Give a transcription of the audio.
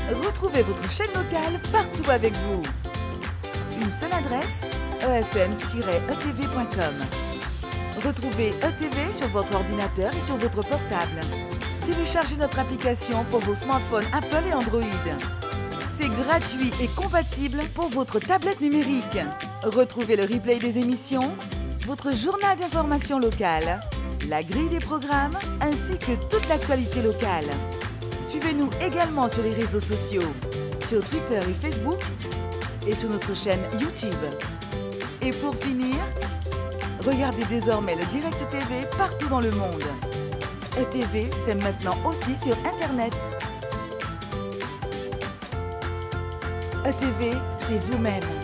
Retrouvez votre chaîne locale partout avec vous. Une seule adresse, efm-etv.com. Retrouvez ETV sur votre ordinateur et sur votre portable. Téléchargez notre application pour vos smartphones Apple et Android. C'est gratuit et compatible pour votre tablette numérique. Retrouvez le replay des émissions, votre journal d'information locale, la grille des programmes ainsi que toute l'actualité locale. Suivez-nous également sur les réseaux sociaux, sur Twitter et Facebook et sur notre chaîne YouTube. Et pour finir, regardez désormais le Direct TV partout dans le monde. ETV, c'est maintenant aussi sur Internet. ETV, c'est vous-même.